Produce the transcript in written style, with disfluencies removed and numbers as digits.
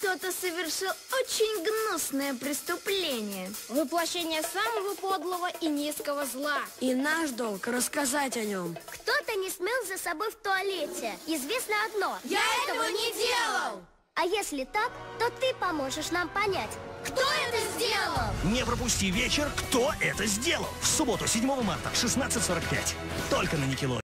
кто-то совершил очень гнусное преступление. Воплощение самого подлого и низкого зла. И наш долг рассказать о нем. Кто-то не смыл за собой в туалете. Известно одно. Я этого не делал! А если так, то ты поможешь нам понять, Кто это сделал? Не пропусти вечер «Кто это сделал?» в субботу, 7 марта, 16:45. Только на Никелодеоне.